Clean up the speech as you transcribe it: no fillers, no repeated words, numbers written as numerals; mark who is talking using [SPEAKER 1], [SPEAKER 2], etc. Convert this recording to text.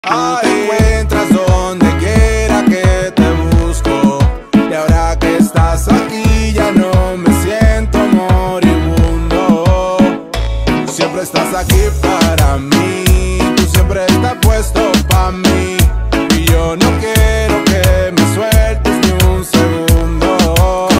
[SPEAKER 1] Tú te encuentras donde quiera que te busco, y ahora que estás aquí ya no me siento moribundo. Siempre estás aquí para mí, tú siempre estás puesto pa' mí.